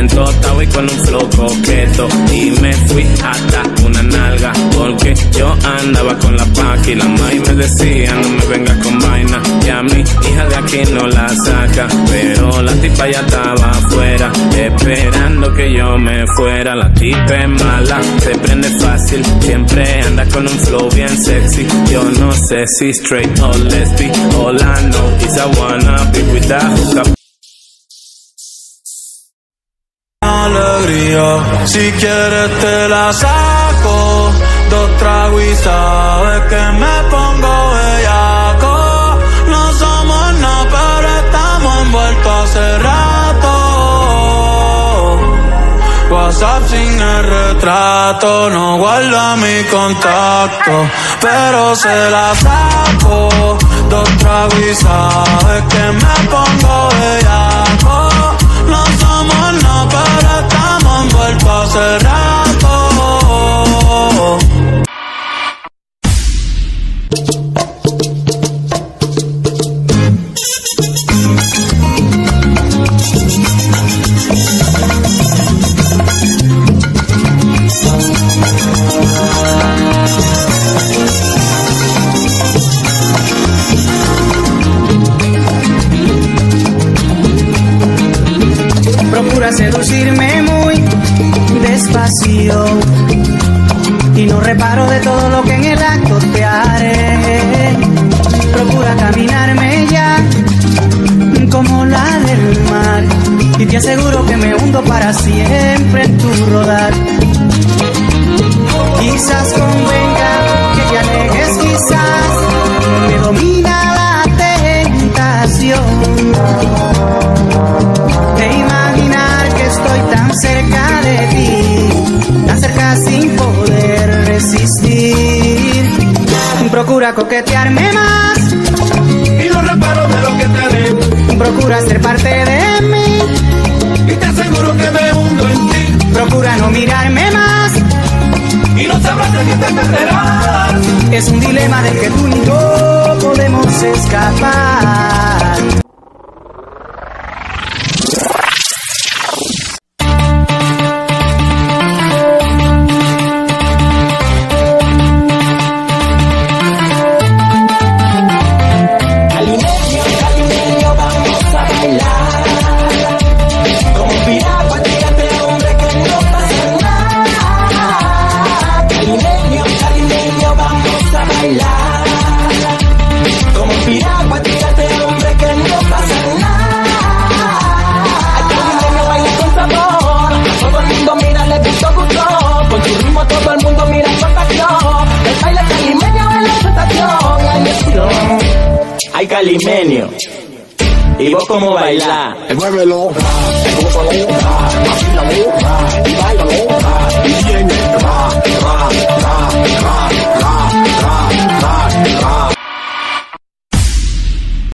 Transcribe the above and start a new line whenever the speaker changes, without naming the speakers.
bien tostado y con un flow coqueto. Y me fui hasta una nalga, porque yo andaba con la paca y la maíz me decía no me vengas con vaina, que a mi hija de aquí no la saca. Pero la tipa ya estaba afuera, esperando que yo me fuera. La tipa es mala, se prende fácil, siempre anda con un flow bien sexy. Yo no sé si straight or lesbi, all I know is I wanna be with that hookup.
Alegría, si quieres te la saco, 2 tragos y sabes que me pongo bellaco. No somos nada, pero estamos envueltos hace rato. WhatsApp sin el retrato, no guarda mi contacto, pero se la saco, 2 tragos y sabes que me pongo bellaco. No somos nada, pero estamos envueltos hace rato.
Procura seducirme muy despacio y no reparo de todo lo que en el acto te haré. Procura caminarme ya como la del mar y te aseguro que me hundo para siempre en tu rodar. Quizás convenga que te alejes, quizás me domina la tentación de imaginar que estoy tan cerca de ti, tan cerca sin poder resistir. Procura coquetearme más
y no reparo de lo que te haré.
Procura ser parte de mí
y te aseguro que me hundo en ti.
Procura no mirarme más
y no sabrás de qué te perderás.
Es un dilema del que tú y yo podemos escapar.
Ay, calimenio, ¿y vos cómo bailás?
Muévelo, y bailalo.